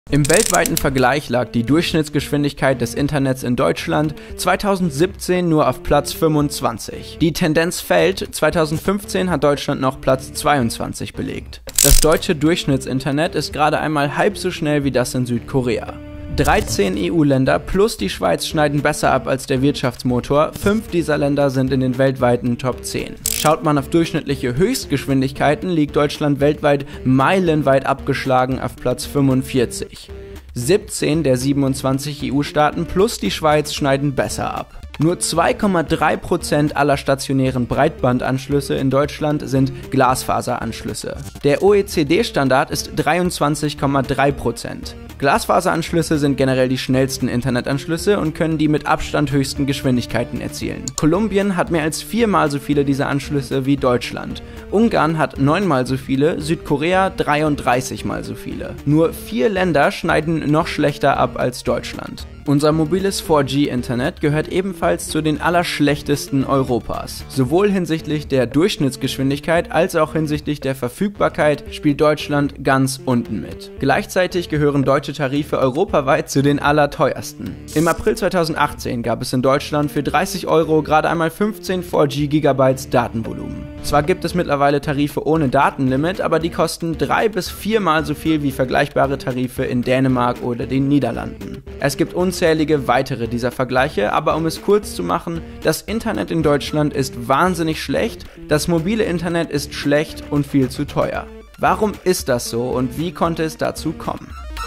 Im weltweiten Vergleich lag die Durchschnittsgeschwindigkeit des Internets in Deutschland 2017 nur auf Platz 25. Die Tendenz fällt, 2015 hat Deutschland noch Platz 22 belegt. Das deutsche Durchschnittsinternet ist gerade einmal halb so schnell wie das in Südkorea. 13 EU-Länder plus die Schweiz schneiden besser ab als der Wirtschaftsmotor, 5 dieser Länder sind in den weltweiten Top 10. Schaut man auf durchschnittliche Höchstgeschwindigkeiten, liegt Deutschland weltweit meilenweit abgeschlagen auf Platz 45. 17 der 27 EU-Staaten plus die Schweiz schneiden besser ab. Nur 2,3% aller stationären Breitbandanschlüsse in Deutschland sind Glasfaseranschlüsse. Der OECD-Standard ist 23,3%. Glasfaseranschlüsse sind generell die schnellsten Internetanschlüsse und können die mit Abstand höchsten Geschwindigkeiten erzielen. Kolumbien hat mehr als 4-mal so viele dieser Anschlüsse wie Deutschland. Ungarn hat 9-mal so viele, Südkorea 33-mal so viele. Nur 4 Länder schneiden noch schlechter ab als Deutschland. Unser mobiles 4G-Internet gehört ebenfalls zu den allerschlechtesten Europas. Sowohl hinsichtlich der Durchschnittsgeschwindigkeit als auch hinsichtlich der Verfügbarkeit spielt Deutschland ganz unten mit. Gleichzeitig gehören deutsche Tarife europaweit zu den allerteuersten. Im April 2018 gab es in Deutschland für 30 € gerade einmal 15 4G-GB Datenvolumen. Zwar gibt es mittlerweile Tarife ohne Datenlimit, aber die kosten 3- bis 4-mal so viel wie vergleichbare Tarife in Dänemark oder den Niederlanden. Es gibt unzählige weitere dieser Vergleiche, aber um es kurz zu machen, das Internet in Deutschland ist wahnsinnig schlecht, das mobile Internet ist schlecht und viel zu teuer. Warum ist das so und wie konnte es dazu kommen?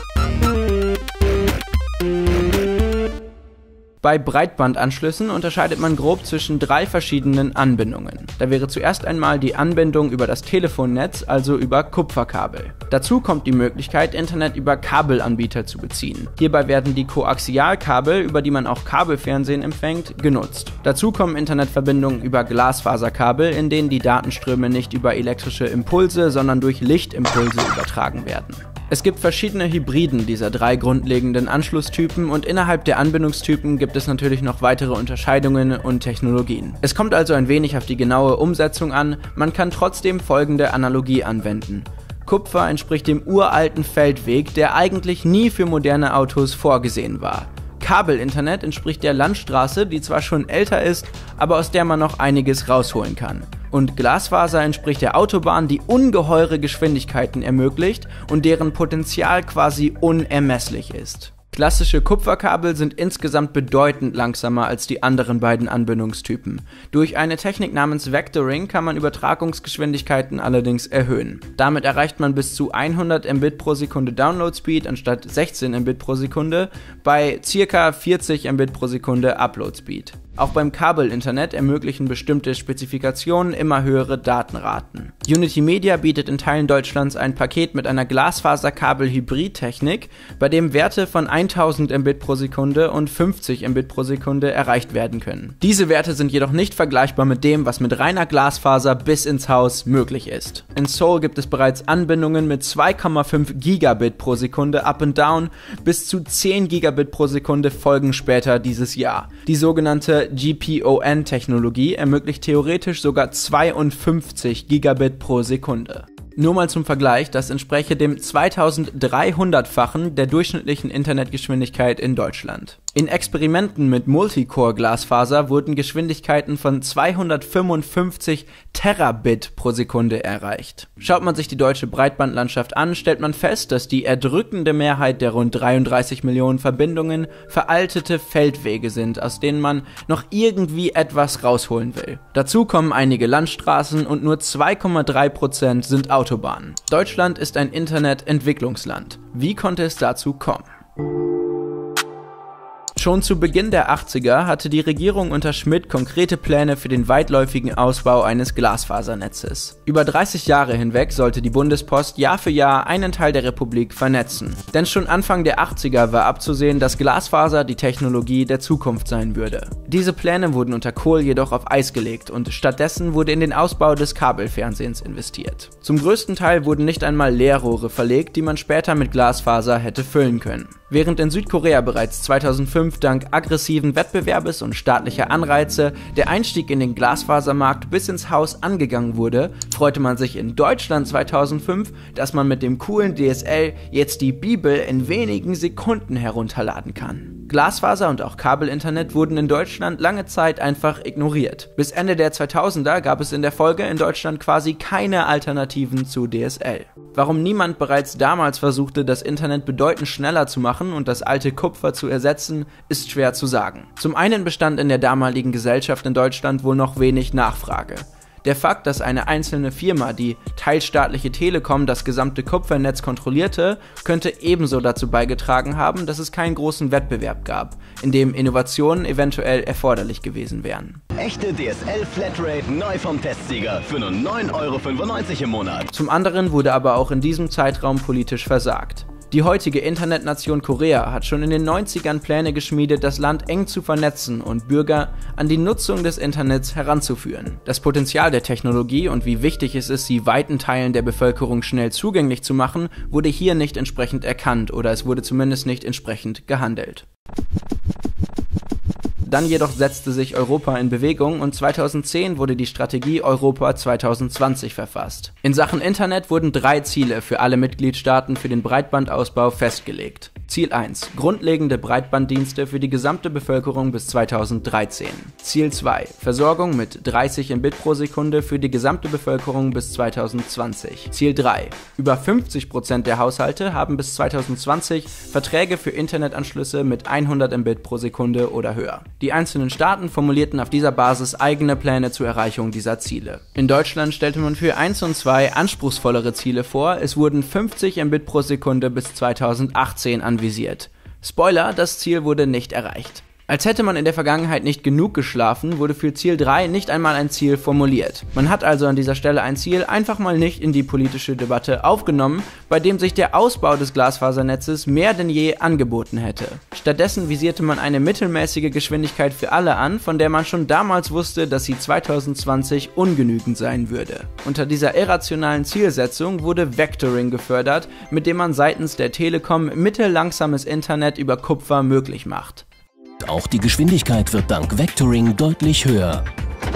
Bei Breitbandanschlüssen unterscheidet man grob zwischen 3 verschiedenen Anbindungen. Da wäre zuerst einmal die Anbindung über das Telefonnetz, also über Kupferkabel. Dazu kommt die Möglichkeit, Internet über Kabelanbieter zu beziehen. Hierbei werden die Koaxialkabel, über die man auch Kabelfernsehen empfängt, genutzt. Dazu kommen Internetverbindungen über Glasfaserkabel, in denen die Datenströme nicht über elektrische Impulse, sondern durch Lichtimpulse übertragen werden. Es gibt verschiedene Hybriden dieser 3 grundlegenden Anschlusstypen und innerhalb der Anbindungstypen gibt es natürlich noch weitere Unterscheidungen und Technologien. Es kommt also ein wenig auf die genaue Umsetzung an, man kann trotzdem folgende Analogie anwenden. Kupfer entspricht dem uralten Feldweg, der eigentlich nie für moderne Autos vorgesehen war. Kabelinternet entspricht der Landstraße, die zwar schon älter ist, aber aus der man noch einiges rausholen kann. Und Glasfaser entspricht der Autobahn, die ungeheure Geschwindigkeiten ermöglicht und deren Potenzial quasi unermesslich ist. Klassische Kupferkabel sind insgesamt bedeutend langsamer als die anderen beiden Anbindungstypen. Durch eine Technik namens Vectoring kann man Übertragungsgeschwindigkeiten allerdings erhöhen. Damit erreicht man bis zu 100 Mbit pro Sekunde Download-Speed anstatt 16 Mbit pro Sekunde bei ca. 40 Mbit pro Sekunde Upload-Speed. Auch beim Kabelinternet ermöglichen bestimmte Spezifikationen immer höhere Datenraten. Unity Media bietet in Teilen Deutschlands ein Paket mit einer Glasfaser-Kabel-Hybrid-Technik, bei dem Werte von 1000 Mbit pro Sekunde und 50 Mbit pro Sekunde erreicht werden können. Diese Werte sind jedoch nicht vergleichbar mit dem, was mit reiner Glasfaser bis ins Haus möglich ist. In Seoul gibt es bereits Anbindungen mit 2,5 Gigabit pro Sekunde Up and Down, bis zu 10 Gigabit pro Sekunde folgen später dieses Jahr. Die sogenannte GPON-Technologie ermöglicht theoretisch sogar 52 Gigabit pro Sekunde. Nur mal zum Vergleich, das entspräche dem 2300-fachen der durchschnittlichen Internetgeschwindigkeit in Deutschland. In Experimenten mit Multicore-Glasfaser wurden Geschwindigkeiten von 255 Terabit pro Sekunde erreicht. Schaut man sich die deutsche Breitbandlandschaft an, stellt man fest, dass die erdrückende Mehrheit der rund 33 Millionen Verbindungen veraltete Feldwege sind, aus denen man noch irgendwie etwas rausholen will. Dazu kommen einige Landstraßen und nur 2,3% sind Autobahnen. Deutschland ist ein Internetentwicklungsland. Wie konnte es dazu kommen? Schon zu Beginn der 80er hatte die Regierung unter Schmidt konkrete Pläne für den weitläufigen Ausbau eines Glasfasernetzes. Über 30 Jahre hinweg sollte die Bundespost Jahr für Jahr einen Teil der Republik vernetzen. Denn schon Anfang der 80er war abzusehen, dass Glasfaser die Technologie der Zukunft sein würde. Diese Pläne wurden unter Kohl jedoch auf Eis gelegt und stattdessen wurde in den Ausbau des Kabelfernsehens investiert. Zum größten Teil wurden nicht einmal Leerrohre verlegt, die man später mit Glasfaser hätte füllen können. Während in Südkorea bereits 2005 dank aggressiven Wettbewerbes und staatlicher Anreize der Einstieg in den Glasfasermarkt bis ins Haus angegangen wurde, freute man sich in Deutschland 2005, dass man mit dem coolen DSL jetzt die Bibel in wenigen Sekunden herunterladen kann. Glasfaser und auch Kabelinternet wurden in Deutschland lange Zeit einfach ignoriert. Bis Ende der 2000er gab es in der Folge in Deutschland quasi keine Alternativen zu DSL. Warum niemand bereits damals versuchte, das Internet bedeutend schneller zu machen und das alte Kupfer zu ersetzen, ist schwer zu sagen. Zum einen bestand in der damaligen Gesellschaft in Deutschland wohl noch wenig Nachfrage. Der Fakt, dass eine einzelne Firma, die teilstaatliche Telekom, das gesamte Kupfernetz kontrollierte, könnte ebenso dazu beigetragen haben, dass es keinen großen Wettbewerb gab, in dem Innovationen eventuell erforderlich gewesen wären. Echte DSL-Flatrate neu vom Testsieger für nur 9,95 € im Monat. Zum anderen wurde aber auch in diesem Zeitraum politisch versagt. Die heutige Internetnation Korea hat schon in den 90ern Pläne geschmiedet, das Land eng zu vernetzen und Bürger an die Nutzung des Internets heranzuführen. Das Potenzial der Technologie und wie wichtig es ist, sie weiten Teilen der Bevölkerung schnell zugänglich zu machen, wurde hier nicht entsprechend erkannt oder es wurde zumindest nicht entsprechend gehandelt. Dann jedoch setzte sich Europa in Bewegung und 2010 wurde die Strategie Europa 2020 verfasst. In Sachen Internet wurden 3 Ziele für alle Mitgliedstaaten für den Breitbandausbau festgelegt. Ziel 1: grundlegende Breitbanddienste für die gesamte Bevölkerung bis 2013. Ziel 2: Versorgung mit 30 Mbit pro Sekunde für die gesamte Bevölkerung bis 2020. Ziel 3: über 50% der Haushalte haben bis 2020 Verträge für Internetanschlüsse mit 100 Mbit pro Sekunde oder höher. Die einzelnen Staaten formulierten auf dieser Basis eigene Pläne zur Erreichung dieser Ziele. In Deutschland stellte man für 1 und 2 anspruchsvollere Ziele vor, es wurden 50 Mbit pro Sekunde bis 2018 anvisiert. Spoiler, das Ziel wurde nicht erreicht. Als hätte man in der Vergangenheit nicht genug geschlafen, wurde für Ziel 3 nicht einmal ein Ziel formuliert. Man hat also an dieser Stelle ein Ziel einfach mal nicht in die politische Debatte aufgenommen, bei dem sich der Ausbau des Glasfasernetzes mehr denn je angeboten hätte. Stattdessen visierte man eine mittelmäßige Geschwindigkeit für alle an, von der man schon damals wusste, dass sie 2020 ungenügend sein würde. Unter dieser irrationalen Zielsetzung wurde Vectoring gefördert, mit dem man seitens der Telekom mittellangsames Internet über Kupfer möglich macht. Auch die Geschwindigkeit wird dank Vectoring deutlich höher.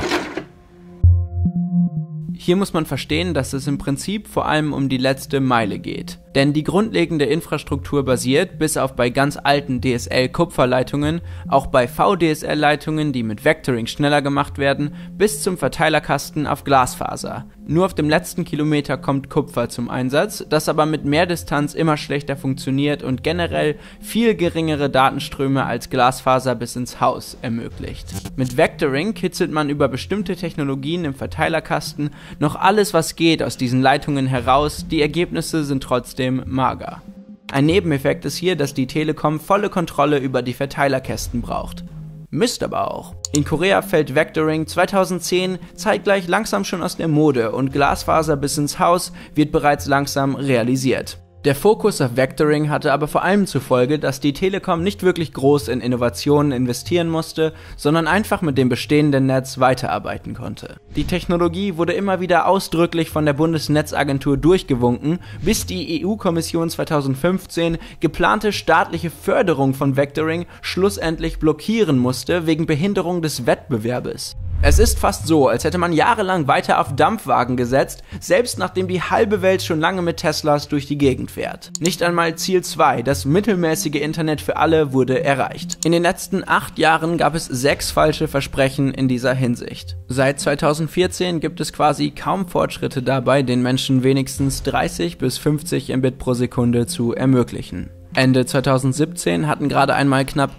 Hier muss man verstehen, dass es im Prinzip vor allem um die letzte Meile geht. Denn die grundlegende Infrastruktur basiert, bis auf bei ganz alten DSL-Kupferleitungen, auch bei VDSL-Leitungen, die mit Vectoring schneller gemacht werden, bis zum Verteilerkasten auf Glasfaser. Nur auf dem letzten Kilometer kommt Kupfer zum Einsatz, das aber mit mehr Distanz immer schlechter funktioniert und generell viel geringere Datenströme als Glasfaser bis ins Haus ermöglicht. Mit Vectoring kitzelt man über bestimmte Technologien im Verteilerkasten noch alles, was geht, aus diesen Leitungen heraus, die Ergebnisse sind trotzdem mager. Ein Nebeneffekt ist hier, dass die Telekom volle Kontrolle über die Verteilerkästen braucht. Mist aber auch. In Korea fällt Vectoring 2010 zeitgleich langsam schon aus der Mode und Glasfaser bis ins Haus wird bereits langsam realisiert. Der Fokus auf Vectoring hatte aber vor allem zur Folge, dass die Telekom nicht wirklich groß in Innovationen investieren musste, sondern einfach mit dem bestehenden Netz weiterarbeiten konnte. Die Technologie wurde immer wieder ausdrücklich von der Bundesnetzagentur durchgewunken, bis die EU-Kommission 2015 geplante staatliche Förderung von Vectoring schlussendlich blockieren musste wegen Behinderung des Wettbewerbes. Es ist fast so, als hätte man jahrelang weiter auf Dampfwagen gesetzt, selbst nachdem die halbe Welt schon lange mit Teslas durch die Gegend fährt. Nicht einmal Ziel 2, das mittelmäßige Internet für alle, wurde erreicht. In den letzten 8 Jahren gab es 6 falsche Versprechen in dieser Hinsicht. Seit 2014 gibt es quasi kaum Fortschritte dabei, den Menschen wenigstens 30 bis 50 Mbit pro Sekunde zu ermöglichen. Ende 2017 hatten gerade einmal knapp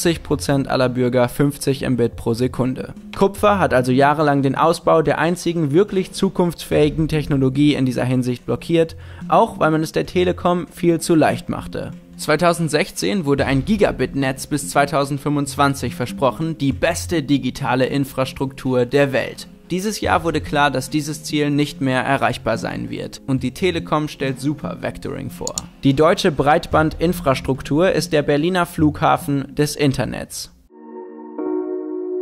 80% aller Bürger 50 Mbit pro Sekunde. Kupfer hat also jahrelang den Ausbau der einzigen wirklich zukunftsfähigen Technologie in dieser Hinsicht blockiert, auch weil man es der Telekom viel zu leicht machte. 2016 wurde ein Gigabit-Netz bis 2025 versprochen, die beste digitale Infrastruktur der Welt. Dieses Jahr wurde klar, dass dieses Ziel nicht mehr erreichbar sein wird und die Telekom stellt Super Vectoring vor. Die deutsche Breitbandinfrastruktur ist der Berliner Flughafen des Internets.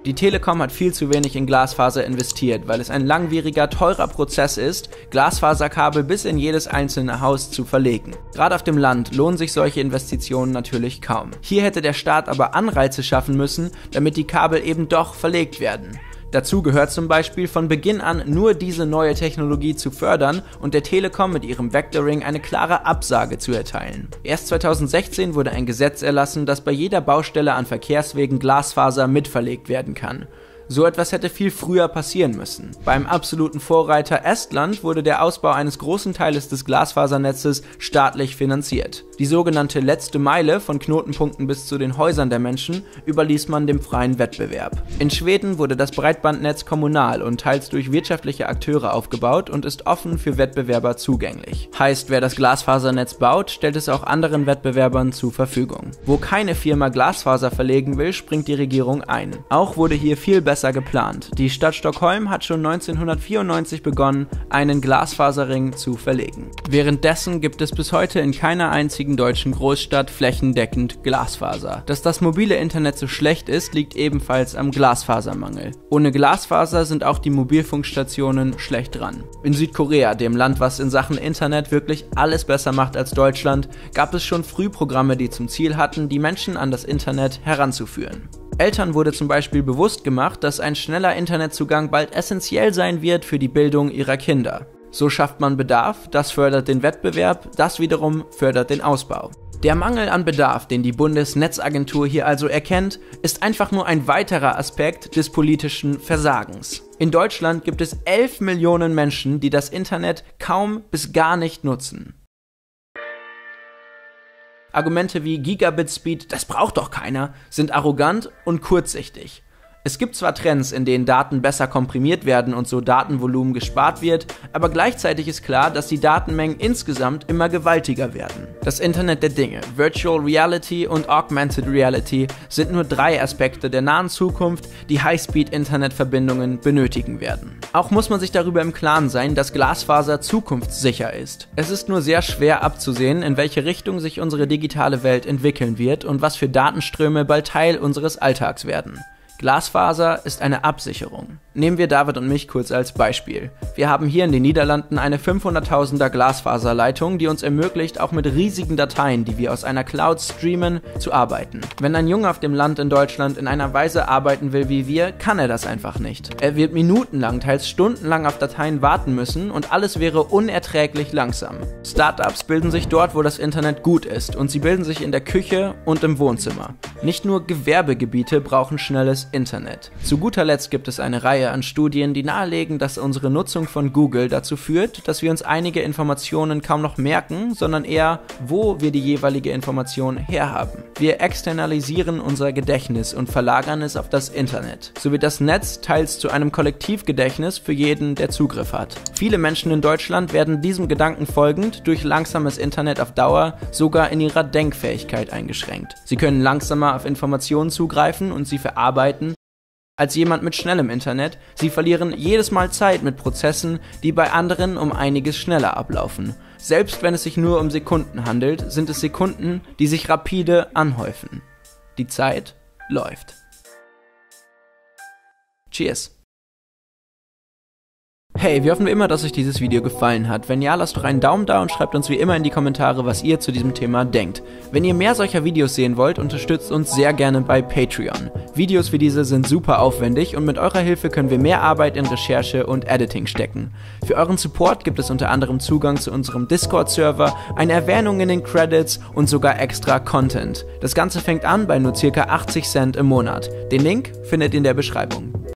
Die Telekom hat viel zu wenig in Glasfaser investiert, weil es ein langwieriger, teurer Prozess ist, Glasfaserkabel bis in jedes einzelne Haus zu verlegen. Gerade auf dem Land lohnen sich solche Investitionen natürlich kaum. Hier hätte der Staat aber Anreize schaffen müssen, damit die Kabel eben doch verlegt werden. Dazu gehört zum Beispiel von Beginn an nur diese neue Technologie zu fördern und der Telekom mit ihrem Vectoring eine klare Absage zu erteilen. Erst 2016 wurde ein Gesetz erlassen, dass bei jeder Baustelle an Verkehrswegen Glasfaser mitverlegt werden kann. So etwas hätte viel früher passieren müssen. Beim absoluten Vorreiter Estland wurde der Ausbau eines großen Teiles des Glasfasernetzes staatlich finanziert. Die sogenannte letzte Meile von Knotenpunkten bis zu den Häusern der Menschen überließ man dem freien Wettbewerb. In Schweden wurde das Breitbandnetz kommunal und teils durch wirtschaftliche Akteure aufgebaut und ist offen für Wettbewerber zugänglich. Heißt, wer das Glasfasernetz baut, stellt es auch anderen Wettbewerbern zur Verfügung. Wo keine Firma Glasfaser verlegen will, springt die Regierung ein. Auch wurde hier viel besser geplant. Die Stadt Stockholm hat schon 1994 begonnen, einen Glasfaserring zu verlegen. Währenddessen gibt es bis heute in keiner einzigen deutschen Großstadt flächendeckend Glasfaser. Dass das mobile Internet so schlecht ist, liegt ebenfalls am Glasfasermangel. Ohne Glasfaser sind auch die Mobilfunkstationen schlecht dran. In Südkorea, dem Land, was in Sachen Internet wirklich alles besser macht als Deutschland, gab es schon früh Programme, die zum Ziel hatten, die Menschen an das Internet heranzuführen. Eltern wurde zum Beispiel bewusst gemacht, dass ein schneller Internetzugang bald essentiell sein wird für die Bildung ihrer Kinder. So schafft man Bedarf, das fördert den Wettbewerb, das wiederum fördert den Ausbau. Der Mangel an Bedarf, den die Bundesnetzagentur hier also erkennt, ist einfach nur ein weiterer Aspekt des politischen Versagens. In Deutschland gibt es 11 Millionen Menschen, die das Internet kaum bis gar nicht nutzen. Argumente wie Gigabit-Speed, das braucht doch keiner, sind arrogant und kurzsichtig. Es gibt zwar Trends, in denen Daten besser komprimiert werden und so Datenvolumen gespart wird, aber gleichzeitig ist klar, dass die Datenmengen insgesamt immer gewaltiger werden. Das Internet der Dinge, Virtual Reality und Augmented Reality sind nur 3 Aspekte der nahen Zukunft, die High-Speed-Internetverbindungen benötigen werden. Auch muss man sich darüber im Klaren sein, dass Glasfaser zukunftssicher ist. Es ist nur sehr schwer abzusehen, in welche Richtung sich unsere digitale Welt entwickeln wird und was für Datenströme bald Teil unseres Alltags werden. Glasfaser ist eine Absicherung. Nehmen wir David und mich kurz als Beispiel. Wir haben hier in den Niederlanden eine 500.000er Glasfaserleitung, die uns ermöglicht, auch mit riesigen Dateien, die wir aus einer Cloud streamen, zu arbeiten. Wenn ein Junge auf dem Land in Deutschland in einer Weise arbeiten will wie wir, kann er das einfach nicht. Er wird minutenlang, teils stundenlang auf Dateien warten müssen und alles wäre unerträglich langsam. Startups bilden sich dort, wo das Internet gut ist, und sie bilden sich in der Küche und im Wohnzimmer. Nicht nur Gewerbegebiete brauchen schnelles Internet. Zu guter Letzt gibt es eine Reihe an Studien, die nahelegen, dass unsere Nutzung von Google dazu führt, dass wir uns einige Informationen kaum noch merken, sondern eher, wo wir die jeweilige Information herhaben. Wir externalisieren unser Gedächtnis und verlagern es auf das Internet. So wird das Netz teils zu einem Kollektivgedächtnis für jeden, der Zugriff hat. Viele Menschen in Deutschland werden diesem Gedanken folgend durch langsames Internet auf Dauer sogar in ihrer Denkfähigkeit eingeschränkt. Sie können langsamer auf Informationen zugreifen und sie verarbeiten als jemand mit schnellem Internet. Sie verlieren jedes Mal Zeit mit Prozessen, die bei anderen um einiges schneller ablaufen. Selbst wenn es sich nur um Sekunden handelt, sind es Sekunden, die sich rapide anhäufen. Die Zeit läuft. Cheers! Hey, wir hoffen wie immer, dass euch dieses Video gefallen hat. Wenn ja, lasst doch einen Daumen da und schreibt uns wie immer in die Kommentare, was ihr zu diesem Thema denkt. Wenn ihr mehr solcher Videos sehen wollt, unterstützt uns sehr gerne bei Patreon. Videos wie diese sind super aufwendig und mit eurer Hilfe können wir mehr Arbeit in Recherche und Editing stecken. Für euren Support gibt es unter anderem Zugang zu unserem Discord-Server, eine Erwähnung in den Credits und sogar extra Content. Das Ganze fängt an bei nur ca. 80 Cent im Monat. Den Link findet ihr in der Beschreibung.